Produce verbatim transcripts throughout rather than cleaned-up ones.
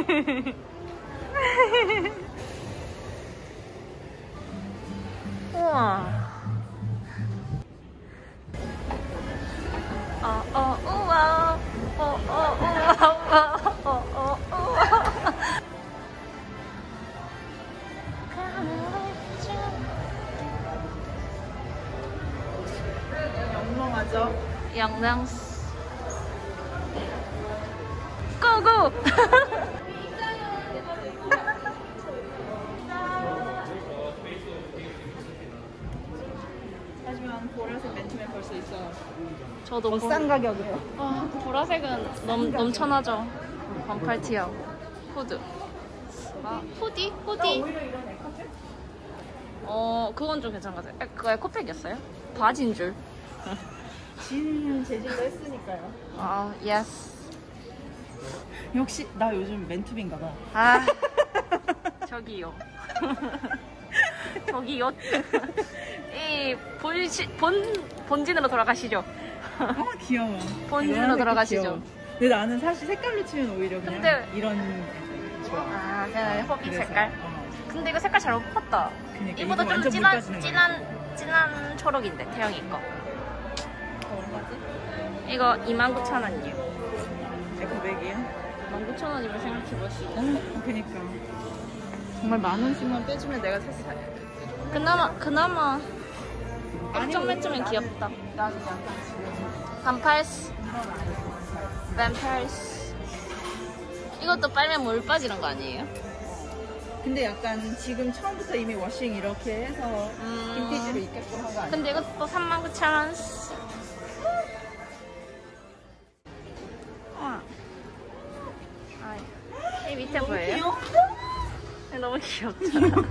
우와. 어, 어, 우와. 어, 어, 우와, 우와. 어, 어, 우와. 영롱하죠? 영롱. 고고! 하지만 보라색 맨투맨 벌써 있어. 저도 싼 가격이에요. 아, 보라색은 넘, 넘쳐나죠. 반팔티야. 후드. 아, 후디? 후디? 어, 그건 좀 괜찮은 것 같아요. 그거 에코백이었어요? 바지인 줄. 진 재질로 했으니까요. 아, 예스. 역시 나 요즘 맨투맨가 봐. 아, 저기요. 저기요. 이 본시, 본, 본진으로 돌아가시죠. 어 귀여워. 본진으로 돌아가시죠. 귀여워. 근데 나는 사실 색깔로 치면 오히려 그냥 근데- 이런 좋아. 아, 그냥 호비 그래서, 색깔. 어. 근데 이거 색깔 잘 못 봤다. 그러니까 이보다 이거 좀 완전 진한, 물 빠지는 진한, 진한 초록인데, 태영이 거. 얼마지? 이거 이만 구천 원이요. 에코백이야? 만 구천 원이면 생각해보시죠. 어, 그니까. 정말 만 원씩만 빼주면 내가 사실 사. 그나마, 그나마. 깜짝 맨투맨 귀엽다. 나는 약간 지금 반팔스. 반팔스. 이것도 빨면 물 빠지는 거 아니에요? 근데 약간 지금 처음부터 이미 워싱 이렇게 해서 음. 빈티지로 입게끔 한 거 아니야? 근데 이것도 삼만 구천 원. 와. 아, 이 밑에 보여요? 너무 귀엽잖아.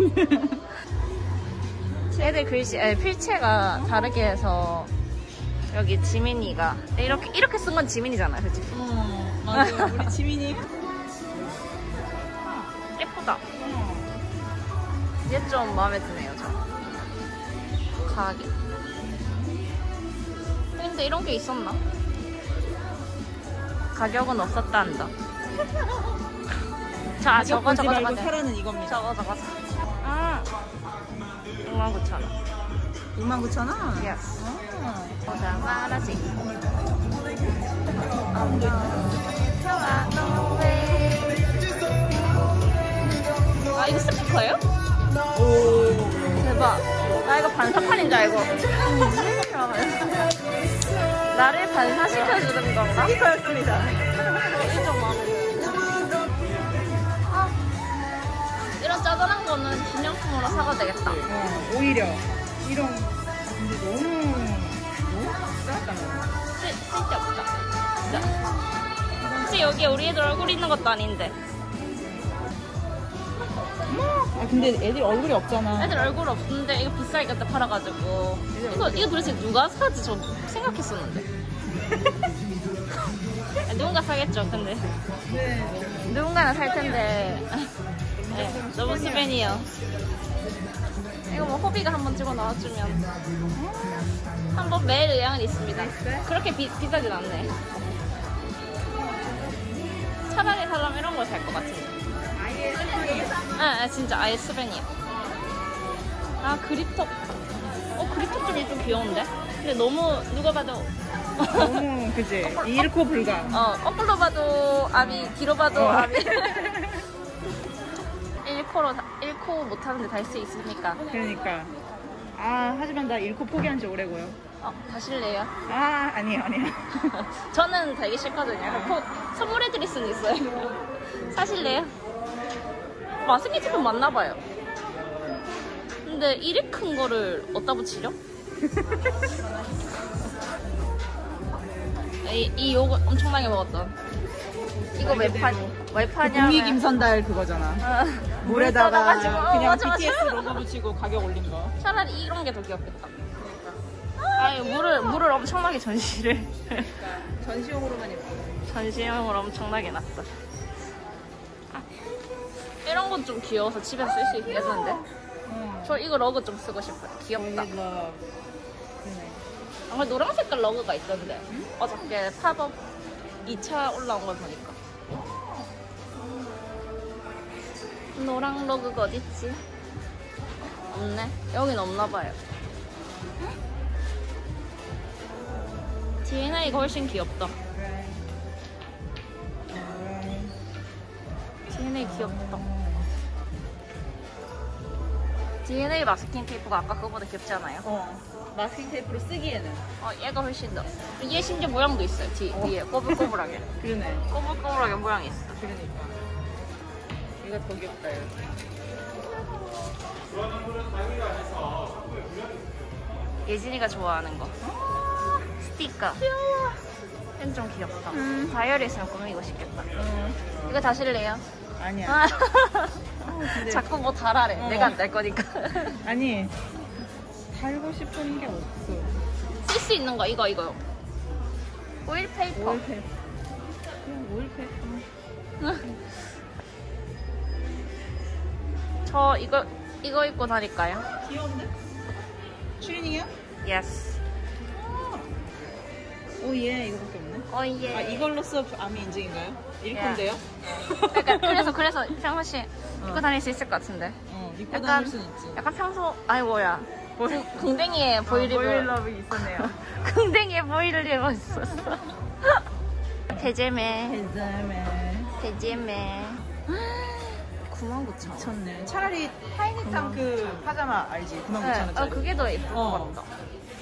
애들 글씨, 아니, 필체가 다르게 해서 여기 지민이가 이렇게 이렇게 쓴 건 지민이잖아요, 솔직히. 어, 맞아. 우리 지민이. 예쁘다. 얘 좀 마음에 드네요, 저. 가게. 근데 이런 게 있었나? 가격은 없었다 한다. 자, 아, 저거 보지 저거 말고 저거 사라는 이겁니다. 저거 저거. 아, 육만 구천 원. 육만 구천 원? 예스. 아. 보자 말하지. 아, 이거 스피커예요? 오. 대박. 나 이거 반사판인 줄 알고. 나를 반사시켜주는 건가? 스피커였습니다. 좀 마음에. 아, 이런 짜잘한 거는 기념품으로 사가 되겠다. 어, 오히려 이런 근데 너무 너무 싸다. 쓸, 쓸데없다. 혹시 여기에 우리 애들 얼굴 있는 것도 아닌데. 아 근데 애들 얼굴이 없잖아. 애들 얼굴 없는데 이거 비싸게 갖다 팔아가지고 이거 이거 도대체 누가 사지? 저 생각했었는데. 누군가 사겠죠. 근데 네. 누군가는 살 텐데. 네, 너무 스벤이요. 이거 뭐 호비가 한번 찍어 나와주면 한번 매일 의향은 있습니다. 그렇게 비, 비싸진 않네. 차라리 사려면 이런 걸 살 것 같은데. 아예 스피커. 아, 아 진짜 아예 스벤이야. 아 그립톡. 어 그립톡 좀, 좀 귀여운데? 근데 너무 누가 봐도 너무 그지. 잃고 불가. 어 거꾸로 봐도 아미, 뒤로 봐도 어. 아미. 일 코로 일 코 못하는데 다 할 수 있으니까. 그러니까. 아 하지만 나 잃고 포기한 지 오래고요. 어 가실래요? 아 아니에요 아니에요. 저는 되게 싫거든요. 코, 선물해드릴 수는 있어요. 사실래요? 마스크 제품 맞나봐요. 근데 이리 큰 거를 어디다 붙이려? 이, 이 욕을 엄청나게 먹었던. 이거 왜 파, 왜 파냐? 공익 임선달 그거잖아. 어, 물에다가 떠가지고. 어, 그냥 맞아, 맞아. 비티에스 로고 붙이고 가격 올린 거. 차라리 이런 게 더 귀엽겠다. 아유, 물을, 물을 엄청나게 전시를. 전시용으로만 입고. 전시용으로 엄청나게 놨어. 아, 이런 건 좀 귀여워서 집에서 쓸 수 있겠는데? 어. 저 이거 러그 좀 쓰고 싶어요. 귀엽다. Only love. 그러네. 아, 노란 색깔 러그가 있던데. 응? 어저께 팝업 이 차 올라온 걸 보니까. 노랑 로그가 어딨지? 없네. 여긴 없나봐요. 디엔에이가 훨씬 귀엽다. 디엔에이 귀엽다. 디엔에이 마스킹 테이프가 아까 그거보다 귀엽지 않아요? 어. 마스킹 테이프로 쓰기에는. 어, 얘가 훨씬 더. 얘 심지어 모양도 있어요. 뒤, 뒤에 꼬불꼬불하게. 그러네. 꼬불꼬불하게 모양이 있어. 그러니까. 얘가 더 귀엽다, 이렇게. 예진이가 좋아하는 거. 스티커. 귀여워. 얘는 좀 귀엽다. 음. 다이어리 있으면 꾸미고 싶겠다. 음. 이거 다실래요? 아니야. 어, 근데... 자꾸 뭐 달아래. 어. 내가 안 달 거니까. 아니, 달고 싶은 게 없어. 쓸 수 있는 거 이거 이거요. 오일 페이퍼. 오일 페이퍼. 그냥 오일 페이퍼. 저 이거 이거 입고 다닐까요? 귀여운데? 추리닝이야? 예스. 오, 예, 이거밖에 없네. 어 예. 아, 이걸로써 암이 인증인가요? 일컨대요? 그러니까 그래서 그래서 평소시 입고 어. 다닐 수 있을 것 같은데. 어, 입고 약간- 다닐 수는 있지. 약간 평소 아이고야. 궁뎅이에 보이리브. 보일러브 있었네요. 궁뎅이에 보이리브 있었어. 대제매. 대자매. 대제매. 구만 구천 원. 미쳤네. 차라리 타이니탄 그 파자마 알지? 구만 구천 네, 원짜리. 아, 그게 더 예쁠 어. 것 같다.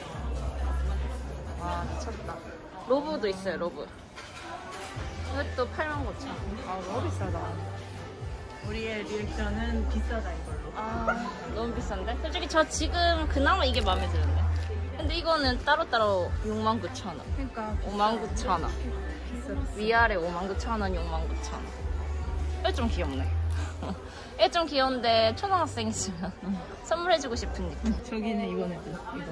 와, 미쳤다. 로브도 있어요, 로브. 이것도 팔만 구천 원. 아, 너무 비싸다. 우리의 리액션은 비싸다, 이걸로. 아, 너무 비싼데? 솔직히 저 지금 그나마 이게 마음에 드는데. 근데 이거는 따로따로 육만 구천 원. 그러니까. 오만 구천 원. 비싸, 비싸. 위아래 오만 구천 원, 육만 구천 원. 이거 좀 귀엽네. 이거 좀 귀여운데 초등학생 있으면 선물해주고 싶은 느낌. 저기는 이거는 또, 이거.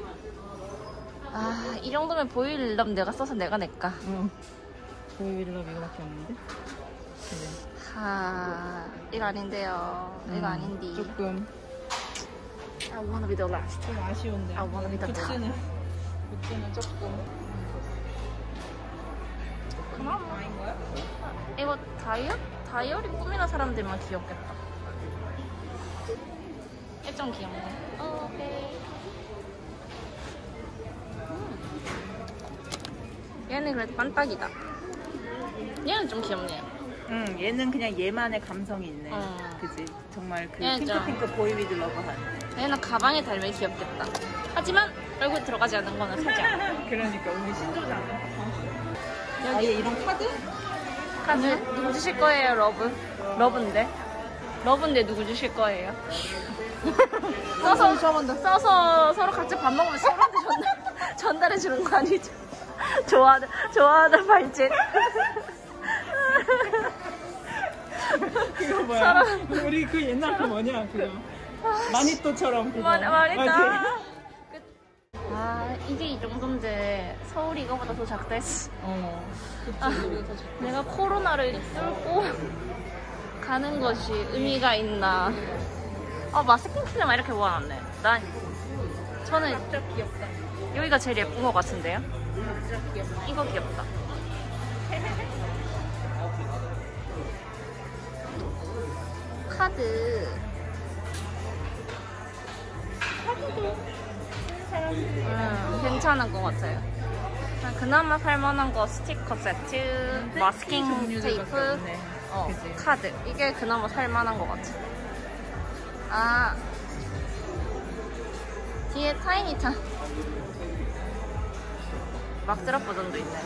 아, 이 정도면 보일러면 내가 써서 내가 낼까? 응. 보이빌러브 이거밖에 없는데? 그래. 아, 이거 아닌데요. 이거 음, 아닌데. 조금. I wanna be the last. 좀 아쉬운데. 아, wanna be the top. 굿즈는, 굿즈는 조금. 그나마. 아닌 거야? 이거 다이어? 다이어리 꾸미는 사람들만 귀엽겠다. 이거 좀 귀엽네. 어, 오케이. 음. 얘는 그래도 빤딱이다. 얘는 좀 귀엽네요. 응, 얘는 그냥 얘만의 감성이 있네. 어. 그지? 정말 그 얘는 좀- 핑크핑크 보이비드 러버한. 얘는 가방에 달면 귀엽겠다. 하지만 얼굴 들어가지 않는 거는 사지 않아. 그러니까 우리 신조잖아. 여기 아예 이런 카드? 카드 누구 주실 거예요, 러브? 러브인데? 러브인데 누구 주실 거예요? 써서 써서 서로 각자 밥 먹으면 서로한테 전달, 전달해 주는 거 아니죠? 좋아하는 좋아하는 발짓. 그거 뭐야? 사람- 우리 그 옛날 그 뭐냐 그거 마니또처럼 그거. 말 말했다. 맞지? 아 이게 이 정도인데 서울이 이거보다 더 작다 했어. 어. 그치. 아, 우리가 더 좋다. 내가 코로나를 뚫고 가는 것이 의미가 있나? 아 마스킹 필름 이렇게 모아놨네. 난 저는 진짜 귀엽다. 여기가 제일 예쁜 것 같은데요? 진짜 귀엽다. 이거 귀엽다. 카드. 음, 괜찮은 것 같아요. 아, 그나마 살만한 거 스티커 세트, 마스킹 종류들밖에 테이프, 없네. 어, 그치? 카드. 이게 그나마 살만한 것 같아. 아, 뒤에 타이니탄. 막드랍 버전도 있네.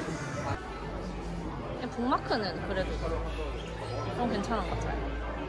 북마크는 그래도 좀 괜찮은 것 같아요.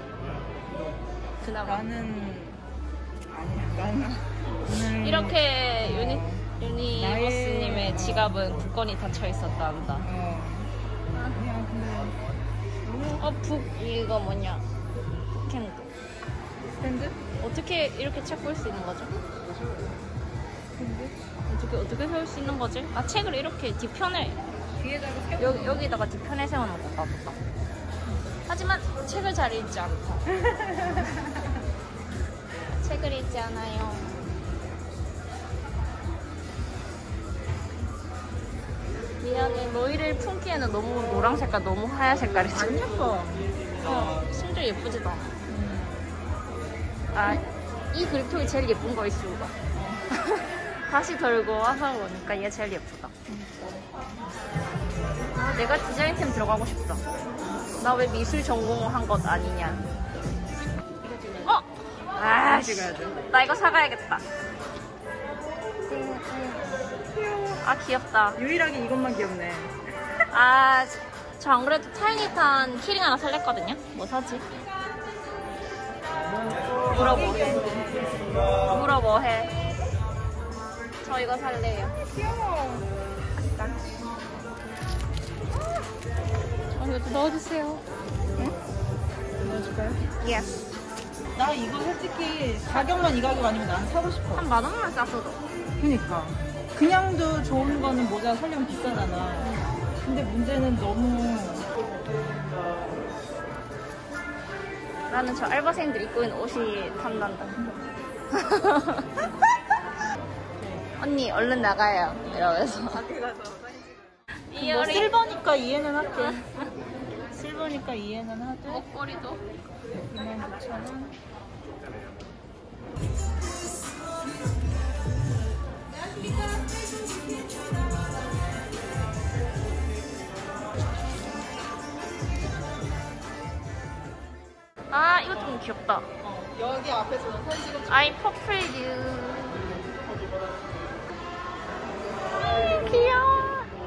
그나마. 나는 아니야. 나는 오늘 이렇게 유니, 유니버스님의 나의- 지갑은 국건이 닫혀 있었다 한다. 어. 그냥 근데 어, 북, 이거 뭐냐. 북캔드. 스탠드? 어떻게 이렇게 책 볼 수 있는 거죠? 스탠드? 어떻게, 어떻게 세울 수 있는 거지? 아, 책을 이렇게 뒤편에, 뒤에다가 세워. 여, 여기다가 뒤편에 세우는 건가 보다. 하지만 책을 잘 읽지 않다. 책을 읽지 않아요. 미안해. 너희를 품기에는 너무 노랑 색깔, 너무 하얀 색깔이지. 안 예뻐. 어, 심지어 예쁘지도 않아. 음. 아, 이 그립톡이 제일 예쁜 거일 수가. 다시 들고 와서 보니까 얘 제일 예쁘다. 아, 내가 디자인팀 들어가고 싶다. 나 왜 미술 전공한 것 아니냐. 어? 아, 나 이거 사가야겠다. 아, 귀엽다. 유일하게 이것만 귀엽네. 아, 저 안 그래도 타이니탄 키링 하나 살랬거든요? 뭐 사지? 물어보해. 물어보해. 저 이거 살래요. 귀여워. 저 이거 넣어주세요. 응? 넣어줄까요? 예스. 나 이거 솔직히 가격만 이 가격 아니면 난 사고 싶어. 한 만 원만 싸서도. 그니까. 그냥도 좋은 거는 모자 살려면 비싸잖아. 근데 문제는 너무. 나는 저 알바생들 입고 있는 옷이 탐난다. 언니 얼른 나가요. 이러면서. 밖에 가서 이 뭐 열이 실버니까 이해는 할게. 실버니까 이해는 하되. 목걸이도. 이만 구천 원. 아, 이거 좀 귀엽다. 어, 여기 앞에서 사진 찍어. 아이 퍼플 유. 귀여워.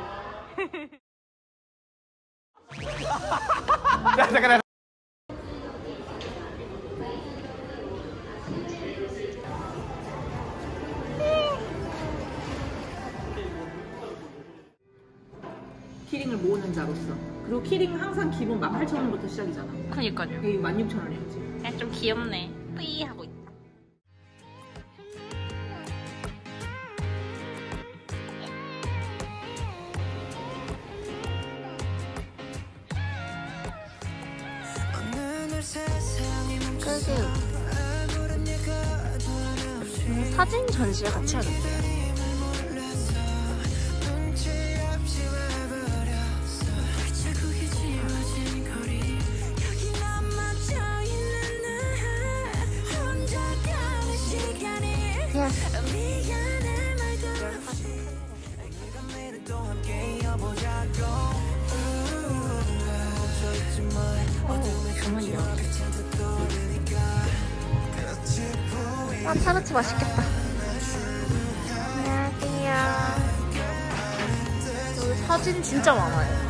키링을 모으는 자로서. 그리고 키링 항상 기본 만 팔천 원부터 시작이잖아. 그니까요. 여기 만 육천 원이었지. 그냥 좀 귀엽네. 뿌이 하고 있다. 음, 사진 전시회 같이 하는데. 아, 타르트 맛있겠다. 안녕하세요. 여기 사진 진짜 많아요.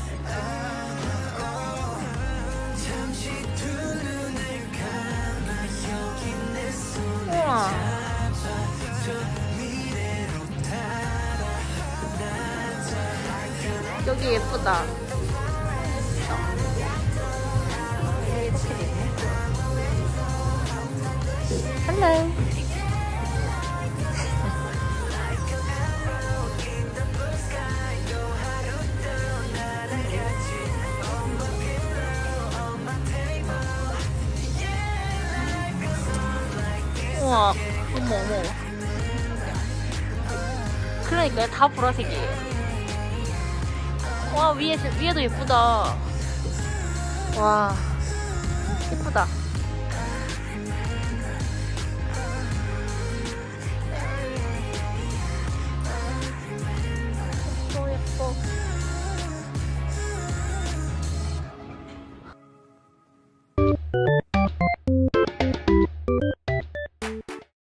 우와. 여기 예쁘다. 이렇게 되네. Hello. 우와, 어머 어머. 그러니까요, 다 보라색이에요. 와, 위에 위에도 예쁘다. 와, 예쁘다.